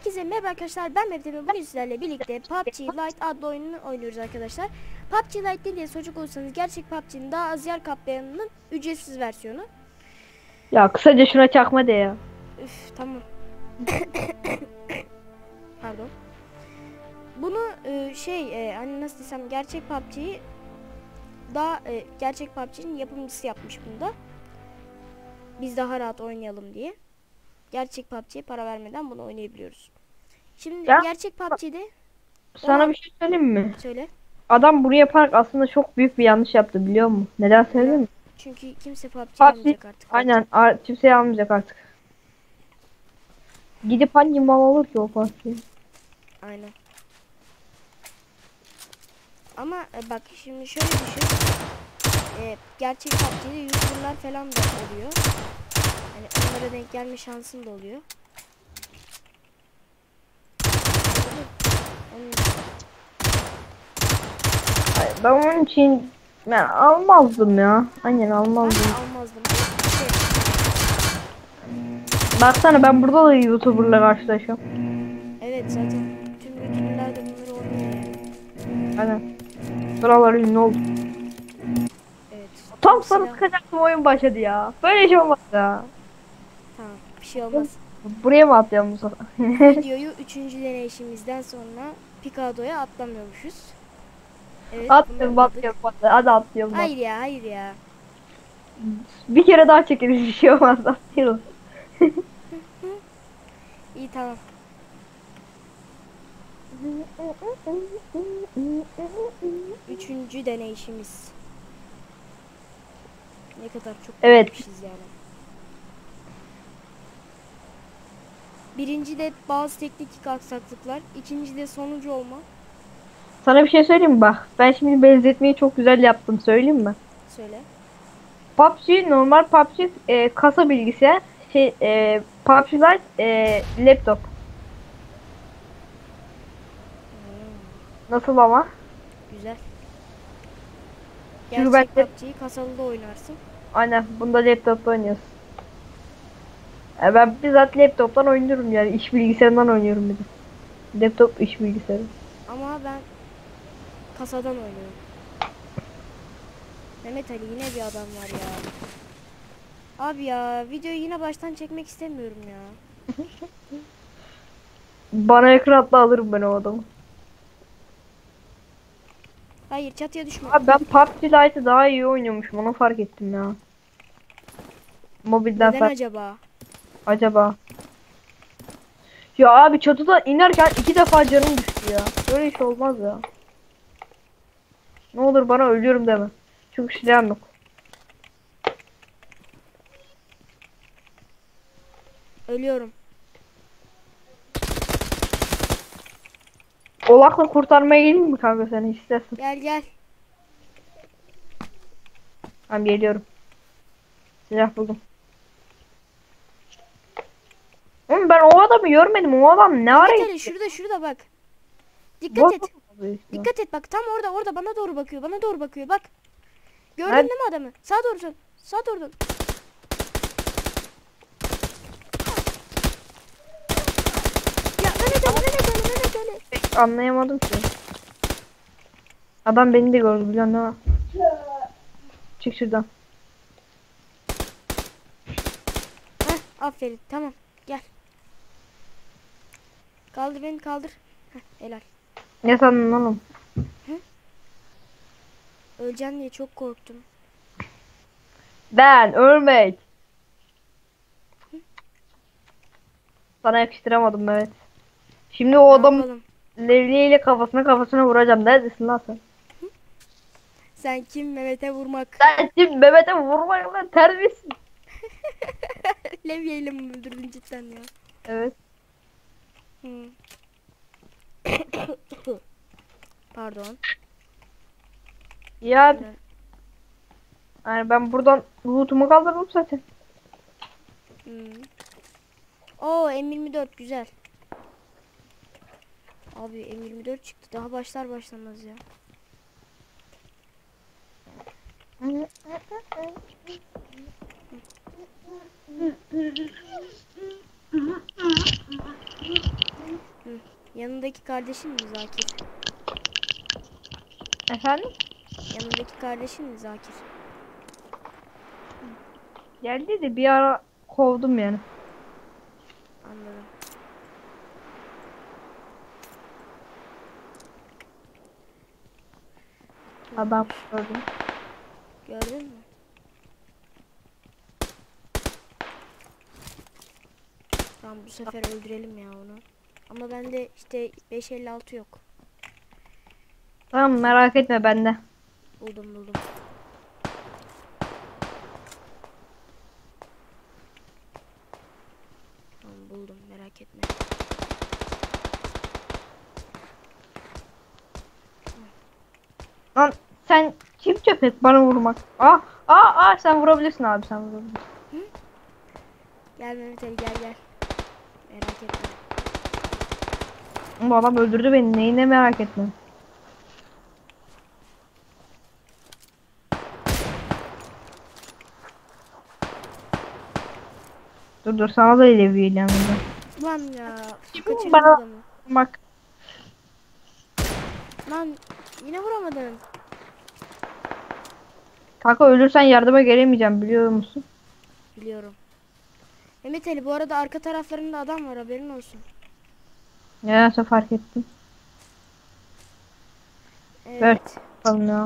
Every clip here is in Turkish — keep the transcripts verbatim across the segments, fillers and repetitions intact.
Herkese merhaba arkadaşlar, ben Mehmet Emin. Bugün sizlerle birlikte P U B G Lite adlı oyununu oynuyoruz arkadaşlar. P U B G Lite diye soracak olursanız gerçek P U B G'nin daha az yer kaplayanının ücretsiz versiyonu. Ya kısaca şuna çakma de ya. Üf, tamam. Pardon. Bunu e, şey e, hani nasıl desem, gerçek P U B G'yi daha e, gerçek P U B G'nin yapımcısı yapmış bunda. Biz daha rahat oynayalım diye. Gerçek P U B G'ye para vermeden bunu oynayabiliyoruz. Şimdi Ya, gerçek P U B G'de sana ona bir şey söyleyeyim mi? söyle. Adam bunu yaparak aslında çok büyük bir yanlış yaptı, biliyor musun? Neden söyleyeyim mi? Çünkü kimse P U B G'yi P U B G almayacak artık. aynen ar- kimseye almayacak artık. Gidip hangi mal olur ki o P U B G? Aynen. Ama e, bak şimdi şöyle düşün. E, gerçek P U B G'de YouTuber'lar falan da oluyor. Hani onlara denk gelme şansın da oluyor. Onun Ay, ben onun için ben almazdım ya. Aynen ben almazdım. de almazdım. Şey, Baksana, ben burada da YouTuber'la karşılaşıyorum. evet, zaten tüm YouTuber'lar da bunları oynuyor yani. Aynen. Buralar ünlü oldu. Evet. Tam sana Silah. sıkacaktım, oyun başladı ya. Böyle şey olmaz ya. Tamam. Bir şey olmaz. Buraya mı atlayalım bu sefer? Bu videoyu üçüncü deneyişimizden sonra Picado'ya atlamıyormuşuz. Evet, bunu Atlayalım, anladık. atlayalım, atlayalım. Hadi atlayalım. Hayır ya, hayır ya. Bir kere daha çekeriz, bir şey olmaz, atlayalım. İyi, tamam. Üçüncü deneyişimiz. Ne kadar çok Evet. gitmişiz yani. Birinci de bazı teknik aksaklıklar. İkinci de sonuncu olma. Sana bir şey söyleyeyim mi bak. Ben şimdi benzetmeyi çok güzel yaptım, söyleyeyim mi? Söyle. P U B G normal P U B G e, kasa bilgisayar, şey e, P U B G Lite e, laptop. Hmm, Nasıl ama? güzel. Çünkü Gerçek ben de P U B G'yi kasalı da oynarsın. aynen bunda laptopta oynuyoruz. E, ben bizzat laptoptan oynuyorum, yani iş bilgisayarından oynuyorum bir de. Laptop iş bilgisayarı. Ama ben kasadan oynuyorum. Mehmet Ali, yine bir adam var ya. Abi ya, videoyu yine baştan çekmek istemiyorum ya. Bana ekran atla, alırım ben o adamı. Hayır, çatıya düşme. Abi ben P U B G Lite'ı daha iyi oynuyormuşum, onu fark ettim ya. Mobilden Neden fark. acaba? Acaba. Ya abi, çatıda inerken iki defa canım düştü ya. Böyle iş olmaz ya. Ne olur bana ölüyorum deme. Çünkü silahım yok. Ölüyorum. Olakla kurtarmaya geleyim mi kanka, seni istersin? Gel gel. Tamam, geliyorum. Silah buldum. Oğlum ben o adamı görmedim. O adam ne ara Mehmet Ali, gitti? şurada şurada bak. Dikkat Boş et. mu kaldı işte? Dikkat et, bak tam orada orada bana doğru bakıyor. Bana doğru bakıyor, bak. Gördün Nerede? değil mi adamı? Sağa doğru dön. Sağa doğru dön. Ya Mehmet Ali, Mehmet Ali, Mehmet Ali. Pek anlayamadım ki. Adam beni de gördü, biliyorsun değil mi? Çık şuradan. Heh, aferin, tamam, gel. Kaldır beni, kaldır. Heh, helal. Ne sandın oğlum? Öleceğim diye çok korktum. Ben ölmek. Sana yakıştıramadım, evet. Şimdi o Ne adam yapalım? levyeyle kafasına kafasına vuracağım. Neredesin lan sen? Sen kim, Mehmet'e vurmak? Sen şimdi Mehmet'e vurmayın lan, terbiyesiz. Levyeyle mi öldürdün cidden ya? Evet. Hı. Pardon. Ya Helal. yani ben buradan lootumu kaldırdım zaten. Hmm. Oo, M yirmi dört güzel. Abi M yirmi dört çıktı. Daha başlar başlamaz ya. Yanındaki kardeşin mi Zakir? Efendim? Yanındaki kardeşin mi Zakir? Geldi de bir ara kovdum yani. Anladım. Adam gördüm. Gördün mü? Tamam, bu sefer öldürelim ya onu. Ama bende işte beş elli altı yok. Tamam, merak etme bende. Buldum buldum. Tamam, buldum, merak etme. Lan sen kim köpek bana vurmak? Ah ah ah, sen vurabilirsin abi, sen vurabilirsin. Gel Mehmet Ali, gel gel. Merak etme. Bu adam öldürdü beni, neyine merak etme. Dur dur, sana da ile vereceğim burada. Lan ya, kaçırdım Bana adamı. bak. Lan yine vuramadın. Kanka ölürsen yardıma gelemeyeceğim, biliyor musun? Biliyorum. Mehmet Ali, bu arada arka taraflarında adam var, haberin olsun. Nedense fark ettim. Ver Evet. bakalım ya.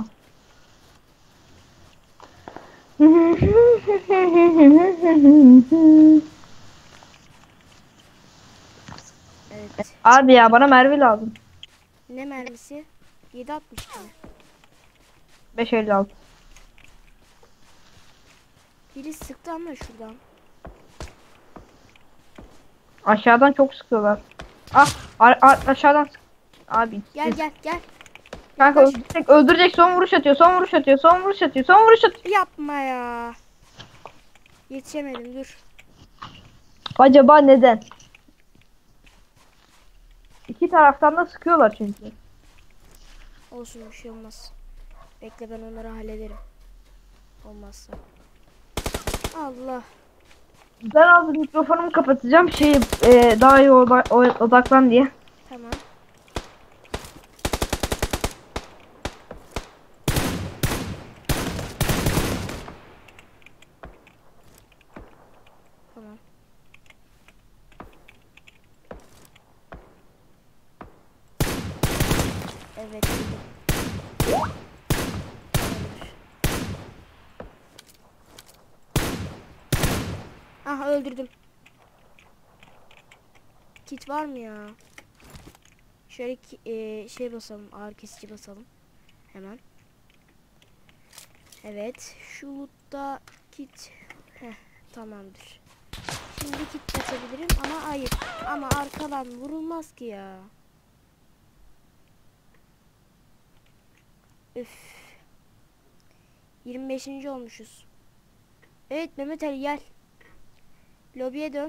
Evet. Abi ya, bana mermi lazım. Ne mermisi? yedi altmış mi? beş elli altı. Biri sıktı ama şuradan. Aşağıdan çok sıkıyorlar. Ah, a- a- aşağıdan sık. Abi Gel siz- gel gel. kanka Yaklaş. öldürecek, öldürecek, son vuruş atıyor, son vuruş atıyor, son vuruş atıyor, son vuruş atıyor. Yapma ya. Yetişemedim, dur. Acaba neden? İki taraftan da sıkıyorlar çünkü. Olsun, bir şey olmaz. Bekle, ben onları hallederim. Olmazsa. Allah. Ben az mikrofonumu kapatacağım, şey e, daha iyi oda- o- odaklan diye. Tamam. Tamam. Evet. Buldum. Ah, öldürdüm. Kit var mı ya? Şöyle ki, e, şey basalım, ağır kesici basalım. Hemen. Evet. Şu loot'ta kit. Heh, tamamdır. Şimdi kit basabilirim ama hayır. Ama arkadan vurulmaz ki ya. Üf. yirmi beşinci olmuşuz. Evet Mehmet Ali, gel. Lobiye dön.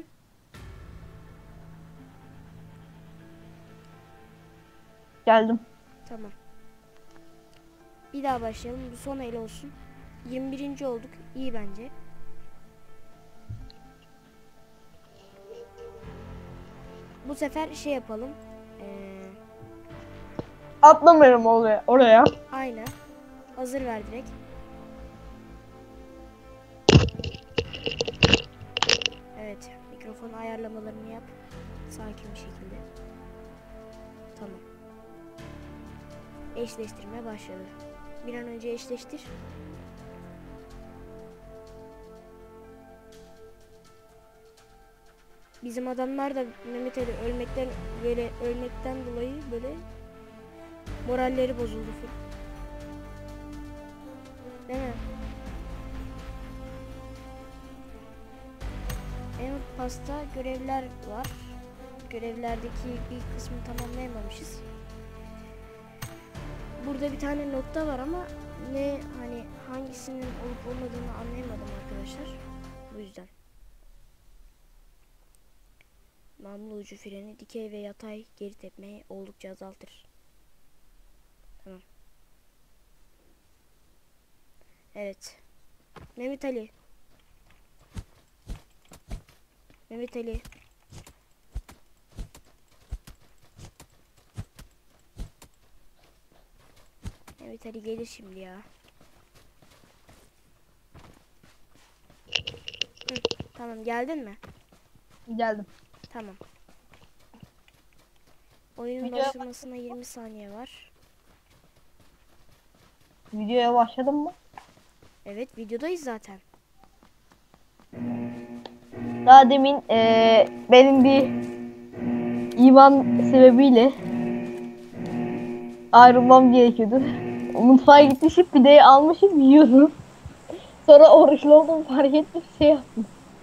Geldim. Tamam. Bir daha başlayalım. Bu son el olsun. yirmi birinci olduk. İyi bence. Bu sefer şey yapalım. Ee, Atlamayalım oraya. oraya. aynı. Hazır ver direkt. Evet. Mikrofon ayarlamalarını yap. Sakin bir şekilde. Tamam. Eşleştirme başladı. Bir an önce eşleştir. Bizim adamlar da Mehmet Ali ölmekten böyle ölmekten dolayı böyle moralleri bozuldu full. Değil mi? En pasta görevler var. Görevlerdeki bir kısmını tamamlayamamışız. Burada bir tane nokta var ama ne, hani hangisinin olup olmadığını anlayamadım arkadaşlar. Bu yüzden. Namlu ucu freni dikey ve yatay geri tepmeyi oldukça azaltır. Tamam. Evet. Mehmet Ali. Mehmet Ali. Evet hadi gelir şimdi ya. Hı, tamam geldin mi? Geldim. Tamam. Oyunun Videoya başlamasına yirmi saniye var. Videoya başladın mı? Evet videodayız zaten. Daha demin eee, benim bir iman sebebiyle ayrılmam gerekiyordu. Mutfağa gitmişim, pideyi almışım, yiyordum. Sonra oruçlu olduğumu fark ettim, şey yaptım.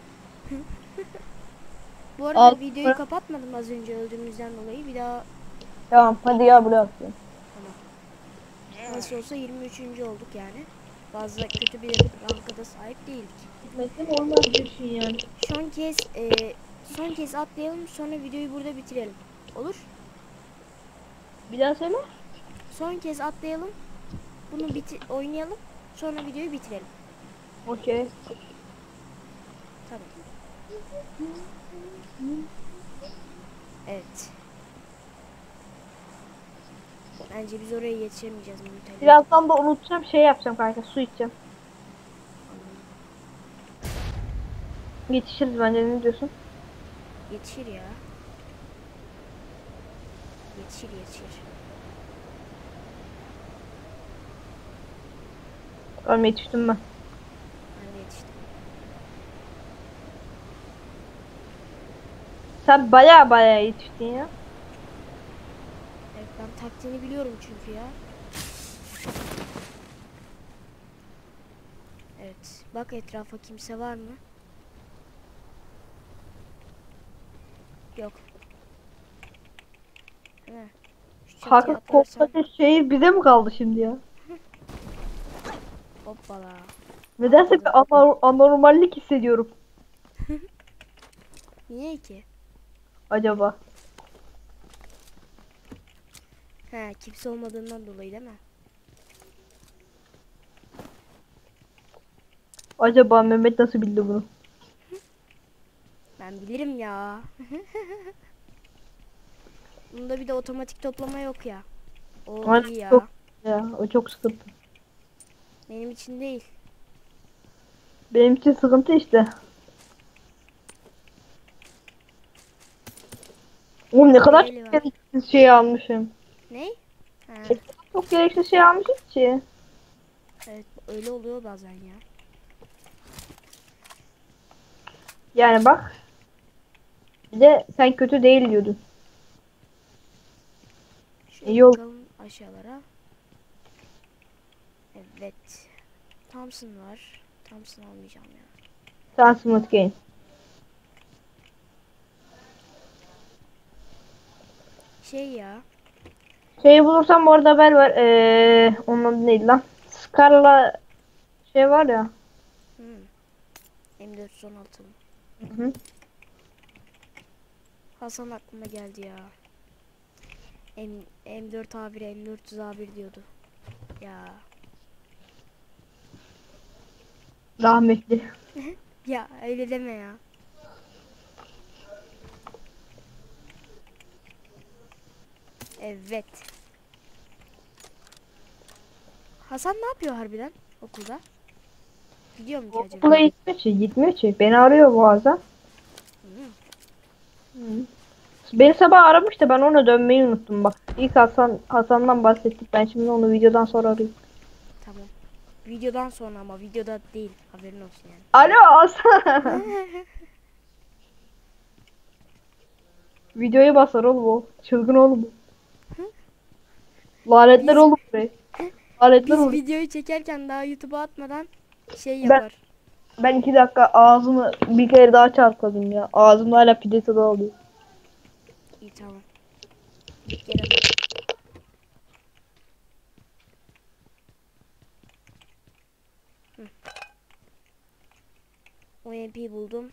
Bu Al. arada videoyu kapatmadım az önce öldüğümüzden dolayı. Bir daha Tamam, hadi gel buraya atayım. tamam. Nasıl olsa yirmi üçüncü olduk yani. Fazla kötü bir ranka da sahip değildik. Gitmesi normal diyorsun yani. Son kez e, son kez atlayalım sonra videoyu burada bitirelim. Olur? Bir daha söyle. Son kez atlayalım. Bunu biti oynayalım. Sonra videoyu bitirelim. Okey. Tamam. Evet. Bence biz oraya yetişemeyeceğiz muhtemelen. Birazdan da unutacağım, şey yapacağım kanka, su içeceğim. Yetişiriz bence, ne diyorsun? Yetişir ya. Yetişir yetişir. Tamam, yetiştim ben. Ben de yetiştim. Sen baya baya yetiştin ya. Evet ben taktiğini biliyorum çünkü ya. Evet. Bak etrafa kimse var mı? Yok. He. Şu çatıya Kanka atlarsam koskoca şehir bize mi kaldı şimdi ya? hoppala. Nedense bir anor- anormallik hissediyorum Niye ki? acaba. He kimse olmadığından dolayı değil mi? Acaba Mehmet nasıl bildi bunu? Ben bilirim ya. Bunda bir de otomatik toplama yok ya. O Aynen, iyi ya. çok ya, o çok sıkıntı. Benim için değil. Benim için sıkıntı işte. Oğlum ne kadar Leğeli çok var. gereksiz şey almışım. Ne? Ha, O kadar çok gereksiz şey almışım ki. evet öyle oluyor bazen ya. Yani bak. Bir de sen kötü değil diyordun. Şöyle İyi oldu. bakalım aşağılara. Evet. Thompson var. Thompson almayacağım ya. Sen smooth game. Şey ya. Şeyi bulursam bu arada haber var. Ee, onun adı neydi lan? Scar'la şey var ya. Hmm. M dört yüz on altı mı? Hı hı. Hasan aklıma geldi ya. M, M dört A bir, M dört yüz A bir diyordu. Ya. Rahmetli. Ya öyle deme ya. Evet. Hasan ne yapıyor harbiden okulda? Gidiyor mu ki acaba? Okula gitmiyor ki. Gitmiyor ki. Beni arıyor bazen. Hmm. Hı. Beni sabah aramıştı. Ben ona dönmeyi unuttum bak. İlk Hasan Hasan'dan bahsettik. Ben şimdi onu videodan sonra arayayım. Tamam. Videodan sonra ama videoda değil. Haberin olsun yani. Alo Hasan. Videoya basar oğlum o. Çılgın oğlum. Lanetler Biz- oğlum burayı. Lanetler Biz oğlum. videoyu çekerken daha YouTube'a atmadan şey Ben- yapar. Ben iki dakika ağzımı bir kere daha çarpmadım ya. Ağzımda hala pide tadı alıyor. İyi tamam. Gel hadi. Hı. O M P buldum.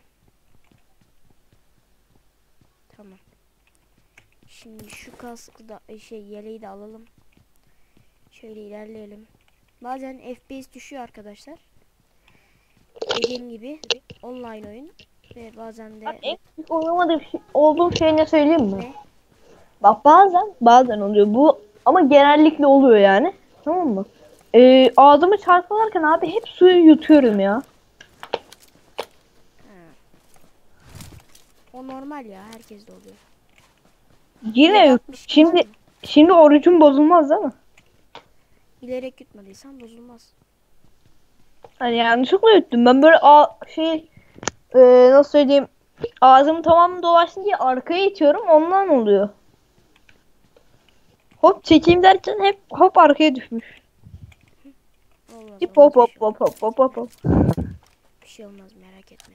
Tamam. Şimdi şu kaskı da e, şey yeleği de alalım. Şöyle ilerleyelim. Bazen F P S düşüyor arkadaşlar. Dediğim gibi online oyun ve bazen Ben de en küçük oynamadığım şey, olduğum şey ne söyleyeyim mi? ne? Bak bazen bazen oluyor bu ama genellikle oluyor yani. Tamam mı? Ee, ağzımı çalkalarken abi hep suyu yutuyorum ya. O normal ya, herkes de oluyor. Yine yut. yedi altmış iki var Şimdi mı? şimdi orucum bozulmaz değil mi? Bilerek yutmadıysan bozulmaz. Hani yanlışlıkla yuttum. Ben böyle a şey e, nasıl söyleyeyim, ağzımı tamamı dolaşsın diye arkaya itiyorum, ondan oluyor. Hop çekeyim derken hep hop arkaya düşmüş. Olmaz Hip hop olmaz, bir hop şey hop olmaz. hop hop hop hop. Bir şey olmaz, merak etme.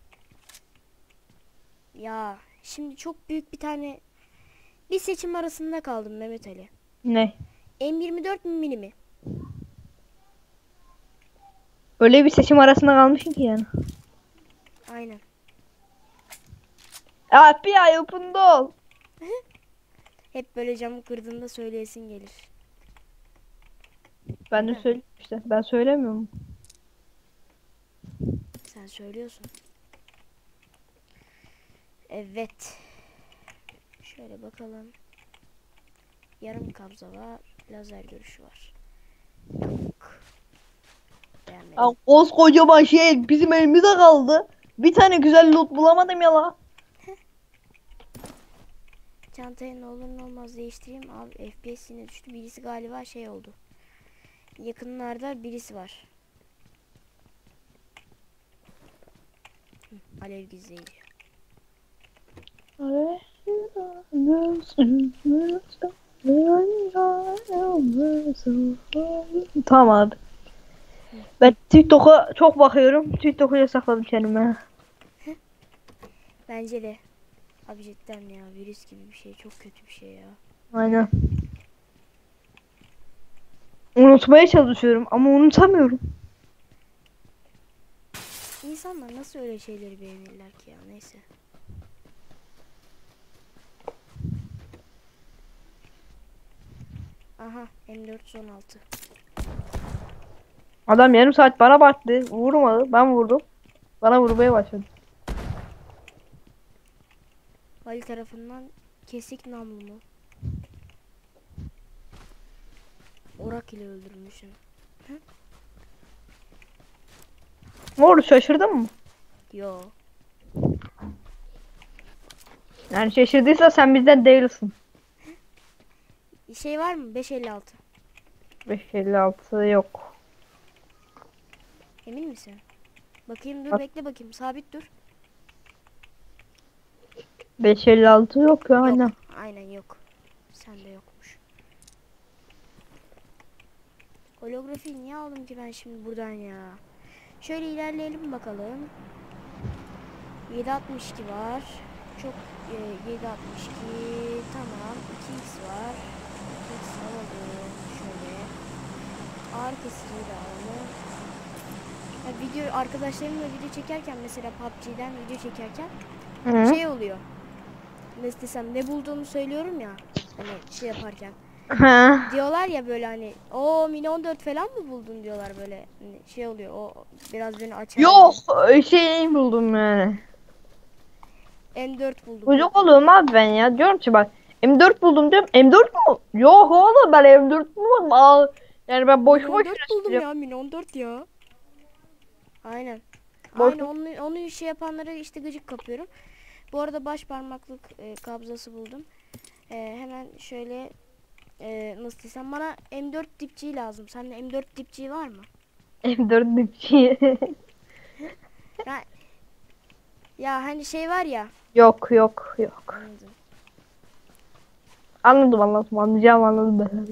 Ya şimdi çok büyük bir tane bir seçim arasında kaldım Mehmet Ali. Ne? M yirmi dört mini mi? Öyle bir seçim arasında kalmışım ki yani. Aynen. Abi ya yapında ol. Hep böyle camı kırdığında söyleyesin gelir. Ben de Heh. söyle işte. Ben söylemiyorum. Sen söylüyorsun. Evet. Şöyle bakalım. Yarım kabza var. Lazer görüşü var. Yok. Beğenmedim. Ya koskocaman şey bizim elimizde kaldı. Bir tane güzel loot bulamadım ya la. Çantayı ne olur ne olmaz değiştireyim. Abi F P S yine düştü. Birisi galiba şey oldu. Yakınlarda birisi var. Hı, alev gizleyici. Tamam abi. Ben TikTok'a çok bakıyorum. TikTok'u yasakladım kendime. Bence de. Abi cidden ya, virüs gibi bir şey. Çok kötü bir şey ya. Aynen. Unutmaya çalışıyorum ama unutamıyorum. İnsanlar nasıl öyle şeyleri beğenirler ki ya, neyse. Aha M dört on altı. Adam yarım saat bana baktı. Vurmadı. Ben vurdum. Bana vurmaya başladı. Ali tarafından kesik namlu mu? Orak ile öldürmüşüm. Ne oldu, şaşırdın mı? Yo. Yani şaşırdıysa sen bizden değilsin. Şey var mı? beş elli altı. beş elli altı yok. Emin misin? Bakayım, dur Bak. bekle bakayım. Sabit dur. beş elli altı yok ya Yok. annem. Aynen yok. Sende yokmuş. Holografiyi niye aldım ki ben şimdi buradan ya? Şöyle ilerleyelim bakalım. yedi altmış iki var. Çok e, yedi altmış iki. Tamam. iki x var. iki x alalım. Şöyle. Ağır kesiciyi de alalım. Ya video arkadaşlarımla video çekerken, mesela P U B G'den video çekerken Hı. şey oluyor. Nasıl desem, ne bulduğumu söylüyorum ya. Hani şey yaparken. Ha. Diyorlar ya böyle hani, o mini on dört falan mı buldun diyorlar böyle. Hani şey oluyor, o biraz beni açar. Yok şey buldum yani. M dört buldum. Çocuk oluyorum abi ben ya. Diyorum ki bak M dört buldum diyorum. M dört mu? Yok oğlum, ben M dört buldum. Aa, yani ben boş Mini boş on dört buldum uğraştırıyorum. ya, mini on dört ya. Aynen. Boş Aynen onu, onu şey yapanlara işte gıcık kapıyorum. Bu arada baş parmaklık e, kabzası buldum. E, hemen şöyle e, nasıl desem, bana M dört dipçiği lazım. Sende M dört dipçiği var mı? M dört dipçi. Ya, ya hani şey var ya. Yok yok yok. Anladım. Anladım anladım. Anlayacağım anladım ben.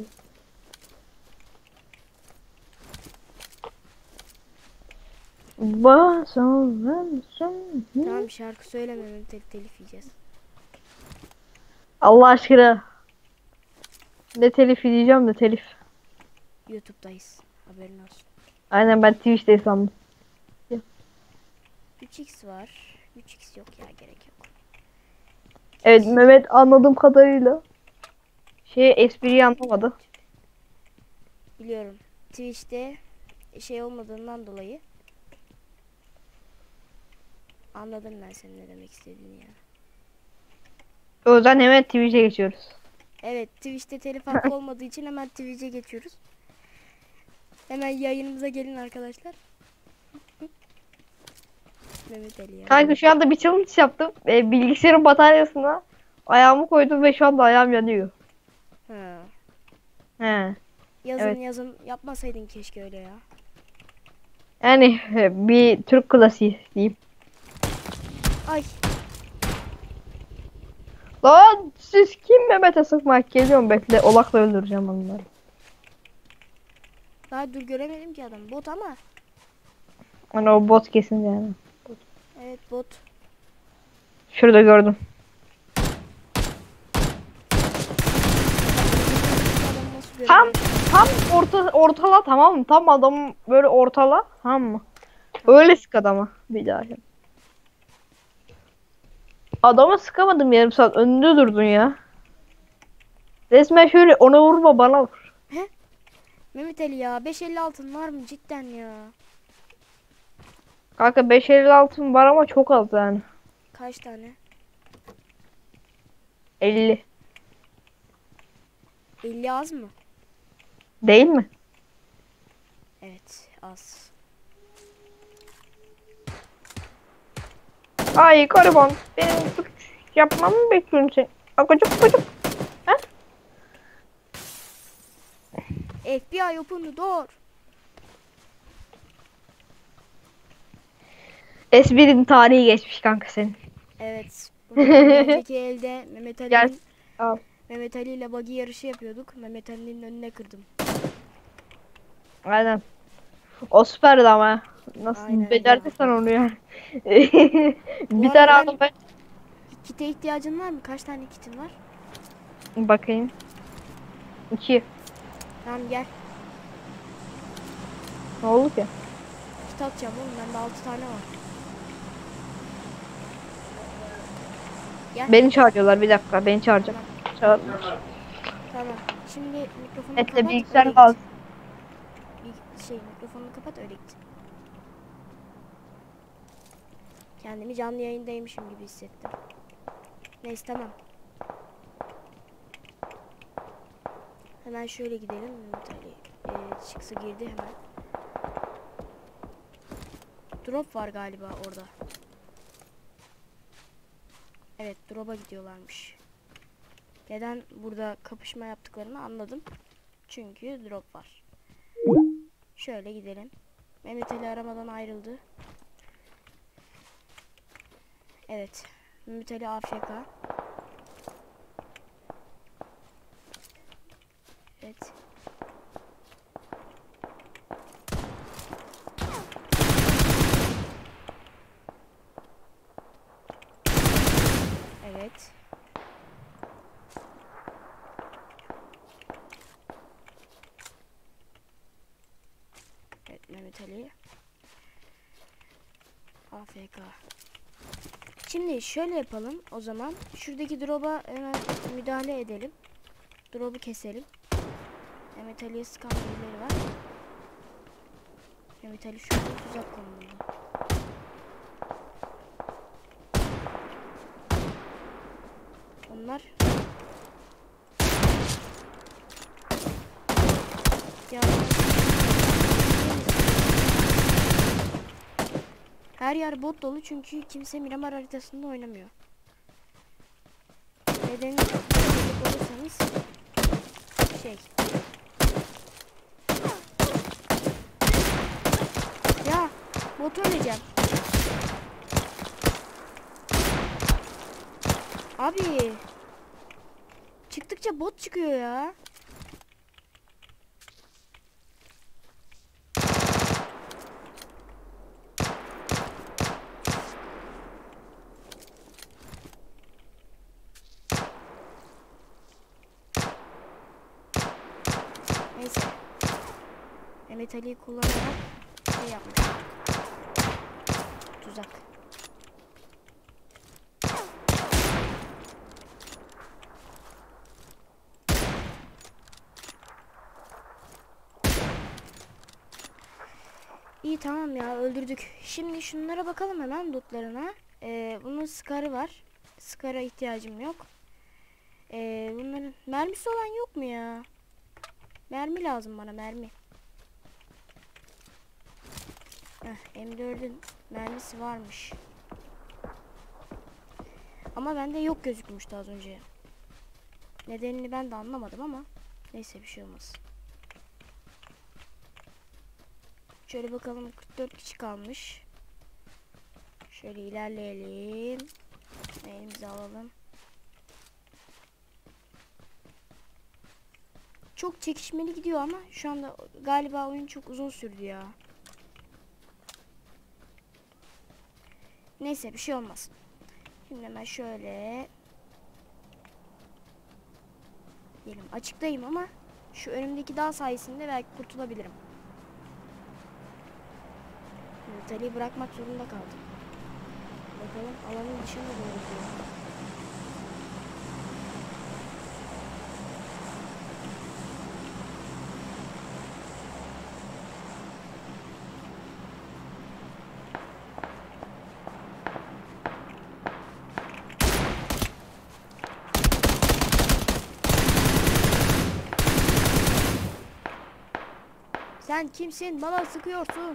Basalım. Tamam, şarkı söylememem, tel telif yiyeceğiz. Allah aşkına. Ne telif diyeceğim de telif. YouTube'dayız. Haberin olsun. Aynen, ben Twitch'te sandım. üç x var. üç x yok ya, gerek yok. Evet Mehmet anladığım kadarıyla şey espriyi anlamadı. Biliyorum. Twitch'te şey olmadığından dolayı. Anladım ben senin ne demek istediğini ya. O yüzden hemen Twitch'e geçiyoruz. Evet, Twitch'te telif hakkı olmadığı için hemen Twitch'e geçiyoruz. Hemen yayınımıza gelin arkadaşlar. Mehmet Ali ya. Kanka şu anda bir challenge yaptım. E, bilgisayarın bataryasına ayağımı koydum ve şu anda ayağım yanıyor. Ha. He. Yazın Evet. yazın yapmasaydın keşke öyle ya. Yani e, bir Türk klasiği diyeyim. Ay Lan siz kim Mehmet'e sıkmak geliyorum bekle olakla öldüreceğim onları. daha dur göremedim ki adam. Bot ama. Hani o bot kesin yani. Evet bot. Şurada gördüm. Adam nasıl Tam göremiyorum? tam orta ortala tamam mı? Tam adamı böyle ortala tamam mı? Öyle sık adama bir daha. Adama sıkamadım yarım saat önünde durdun ya. Resmen şöyle ona vurma bana vur. Mehmet Ali ya beş elli altın var mı cidden ya? Kanka beş elli altın var ama çok az yani. Kaç tane? elli. elli az mı? Değil mi? Evet az. Ay gariban. Benim suç yapmamı mı bekliyorsun sen? Akıcık akıcık. F B I open the door. Esprinin tarihi geçmiş kanka senin. Evet. Bugün bir önceki elde Mehmet Gel. Ali'nin Al. Mehmet Ali ile buggy yarışı yapıyorduk. Mehmet Ali'nin önüne kırdım. Aynen. O süperdi ama. Nasıl Aynen becerdin ya. sen onu ya? Bu Bir arada tane ben- aldım ben. Kite ihtiyacın var mı? Kaç tane kitin var? Bakayım. İki. Tamam gel. Ne oldu ki? Kit atacağım oğlum. Bende altı tane var. Gel. Beni çağırıyorlar bir dakika. Beni çağıracak. Tamam. Çağır. Tamam. Şimdi mikrofonunu Etle kapat. bilgisayar öyle git. lazım. Bir şey mikrofonunu kapat öyle git. Kendimi canlı yayındaymışım gibi hissettim. Neyse tamam. Hemen şöyle gidelim. Mehmet Ali ee, çıksa girdi hemen. Drop var galiba orada. Evet drop'a gidiyorlarmış. Neden burada kapışma yaptıklarını anladım. Çünkü drop var. Şöyle gidelim. Mehmet Ali aramadan ayrıldı. Evet. Mehmet Ali A F K. Evet. Evet. Evet Mehmet Ali. A F K. Şimdi şöyle yapalım o zaman. Şuradaki drop'a hemen müdahale edelim. Drop'u keselim. Mehmet Ali'ye sıkan birileri var. Mehmet Ali şurada tuzak konumunda. Onlar ya her yer bot dolu çünkü kimse Miramar haritasında oynamıyor. Nedeni olursanız şey ya bot öleceğim. Abi çıktıkça bot çıkıyor ya. Neyse. Mehmet Ali'yi kullanarak şey yapmış. Tuzak. İyi tamam ya öldürdük. Şimdi şunlara bakalım hemen lootlarına. Ee, bunun scar'ı var. Scar'a ihtiyacım yok. Ee, bunların mermisi olan yok mu ya? Mermi lazım bana mermi. Heh, M dördün mermisi varmış. Ama bende yok gözükmüştü az önce. Nedenini ben de anlamadım ama neyse, bir şey olmaz. Şöyle bakalım, kırk dört kişi kalmış. Şöyle ilerleyelim. Elimizi alalım. Çok çekişmeli gidiyor ama şu anda galiba oyun çok uzun sürdü ya. Neyse, bir şey olmaz. Şimdi hemen şöyle diyelim, açıktayım ama şu önümdeki dağ sayesinde belki kurtulabilirim. Metali bırakmak zorunda kaldım. Bakalım alanın dışına doğru gidiyor. Sen kimsin? Bana sıkıyorsun.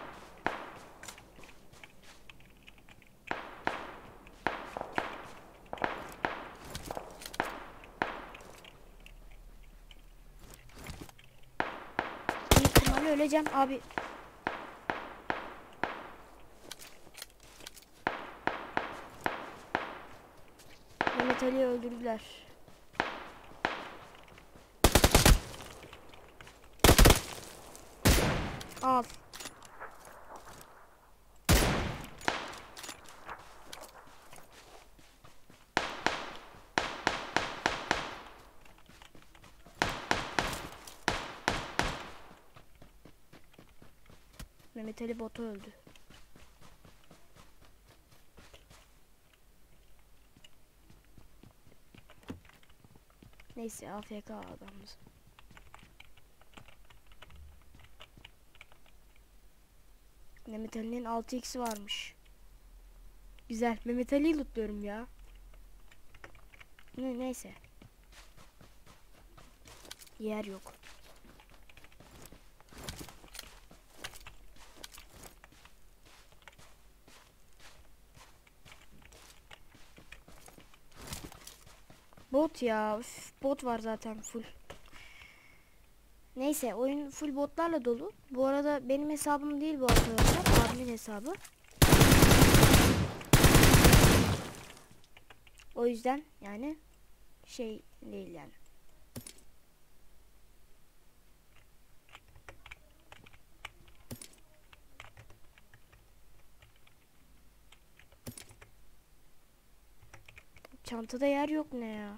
Büyük ihtimalle öleceğim abi. Mehmet Ali'yi öldürdüler. Al. Mehmet Ali botu öldü. Neyse, A F K adamız. Mehmet Ali'nin altı x'i varmış. Güzel. Mehmet Ali'yi lootluyorum ya. Ne, neyse. Yer yok. Bot ya. Üf, bot var zaten full. Neyse, oyun full botlarla dolu. Bu arada benim hesabım değil bu arkadaşlar. Abimin hesabı. O yüzden yani şey değil yani. Çantada yer yok ne ya?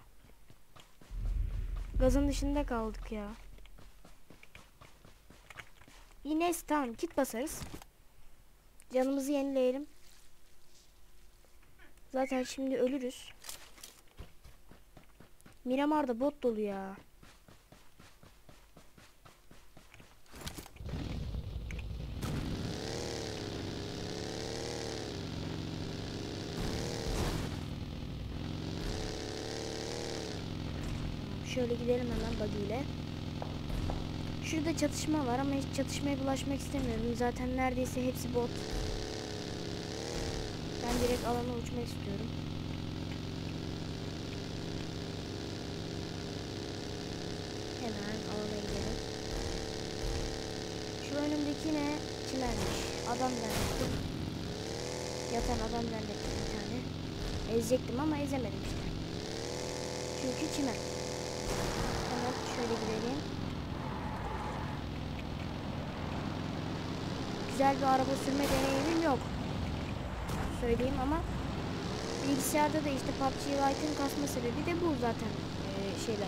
Gazın dışında kaldık ya. Yine tamam, kit basarız. Canımızı yenileyelim. Zaten şimdi ölürüz. Miramar'da bot dolu ya. Şöyle gidelim hemen buggy ile. Şurada çatışma var ama hiç çatışmaya bulaşmak istemiyorum. Zaten neredeyse hepsi bot. Ben direkt alana uçmak istiyorum. Hemen alana gidelim. Şu önümdeki ne? Çimenmiş. Adam zannettim. Yatan adam zannettim bir tane. Ezecektim ama ezemedim işte. Çünkü çimen. Hemen şöyle gidelim. Güzel bir araba sürme deneyimim yok. Söyleyeyim ama bilgisayarda da işte P U B G Lite'ın kasma sebebi de bu zaten ee, şeyler.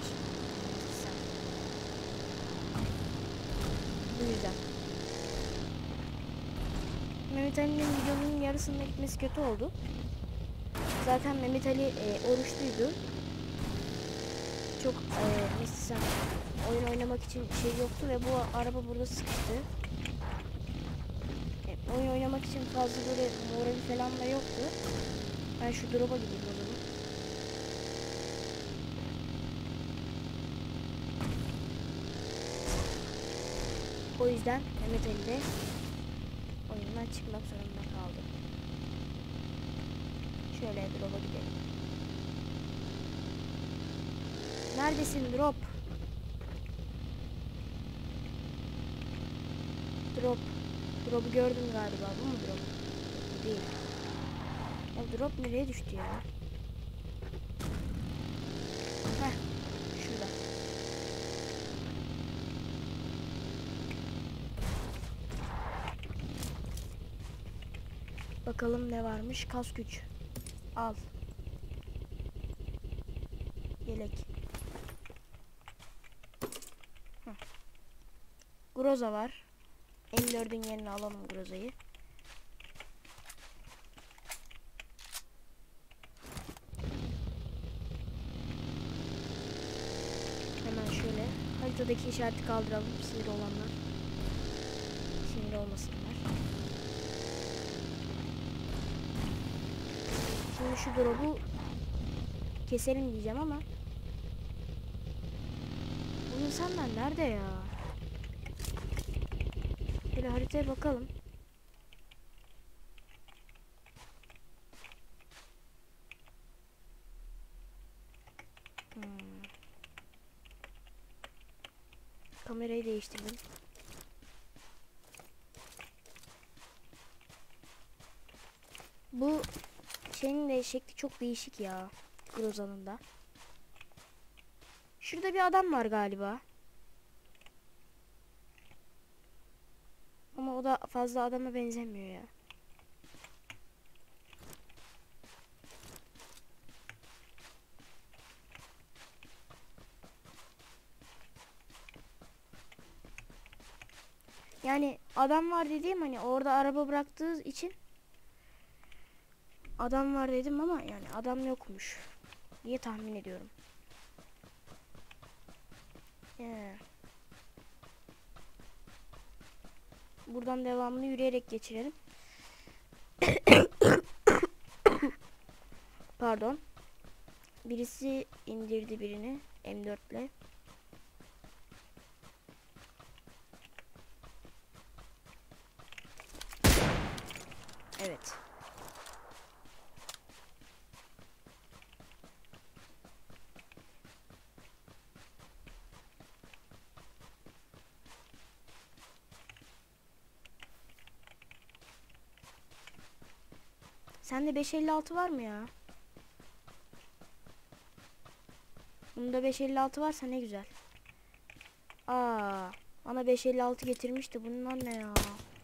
Bu yüzden. Mehmet Ali'nin videonun yarısında gitmesi kötü oldu. Zaten Mehmet Ali e, oruçluydu. Çok e, mesela oyun oynamak için şey yoktu ve bu araba burada sıkıştı. E, oyun oynamak için fazla böyle morali falan da yoktu. Ben şu drop'a gideyim o zaman. O yüzden Mehmet Ali de oyunu drop'undan çıkmak zorunda kaldım. Şöyle drop'a gidelim. Neredesin drop? Drop. Drop'u gördüm galiba. Bu mu drop? Bu değil. Ya drop nereye düştü ya? Heh. Şurada. Bakalım ne varmış. Kas güç. Al. Yelek. Heh. Groza var. M dördün yerine alalım Groza'yı. Hemen şöyle haritadaki işareti kaldıralım. Sinir olanlar sinir olmasınlar. Şimdi şu drop'u keselim diyeceğim ama bu insanlar nerede ya? Böyle haritaya bakalım. Hmm. Kamerayı değiştirdim. Bu şeyin de şekli çok değişik ya. Groza'nın da. Şurada bir adam var galiba. Ama o da fazla adama benzemiyor ya. Yani adam var dediğim hani orada araba bıraktığı için adam var dedim ama yani adam yokmuş diye tahmin ediyorum. Yeah. Buradan devamını yürüyerek geçirelim. Pardon. Birisi indirdi birini M dört ile. Evet. Sende beş elli altı var mı ya? Bunda beş elli altı varsa ne güzel. Aa, bana beş elli altı getirmişti. Bunlar ne ya?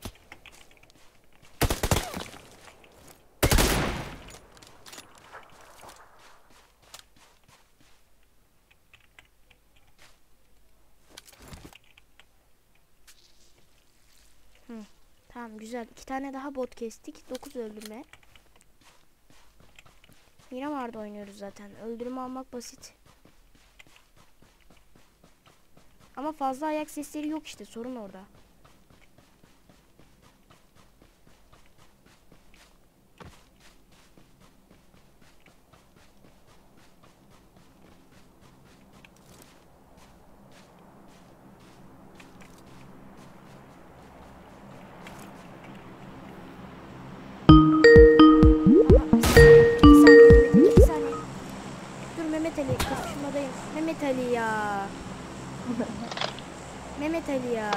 Hı. Tamam güzel. İki tane daha bot kestik. dokuz öldürme. Miramar'da oynuyoruz zaten. Öldürme almak basit. Ama fazla ayak sesleri yok işte. Sorun orada. Mehmet Ali kapışmadayım. Mehmet Ali ya. Mehmet Ali ya.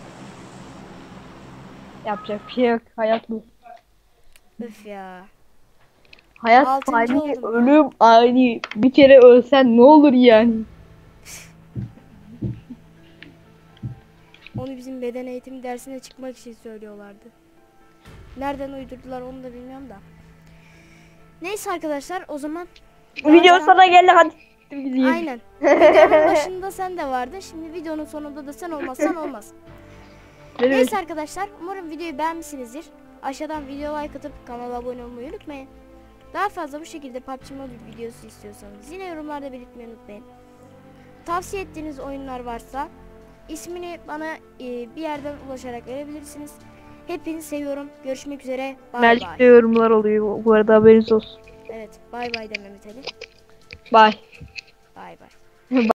Yapacak bir şey yok. Hayat bu. Öf ya. Hayat Altıncı fani, oldum ya. ölüm ani. Bir kere ölsen ne olur yani? Onu bizim beden eğitimi dersine çıkmak için söylüyorlardı. Nereden uydurdular onu da bilmiyorum da. Neyse arkadaşlar o zaman. Video daha- sana geldi hadi. Gideyim. Aynen. Videonun başında sen de vardın. Şimdi videonun sonunda da sen olmazsan olmaz. Benim Neyse arkadaşlar umarım videoyu beğenmişsinizdir. Aşağıdan video like atıp kanala abone olmayı unutmayın. Daha fazla bu şekilde P U B G Mobile videosu istiyorsanız yine yorumlarda belirtmeyi unutmayın. Tavsiye ettiğiniz oyunlar varsa ismini bana e, bir yerden ulaşarak verebilirsiniz. Hepinizi seviyorum. Görüşmek üzere. Bay Mellik'te bay. yorumlar oluyor bu arada haberiniz olsun. Evet, bay bay de Mehmet Ali. Bye. Bay bay.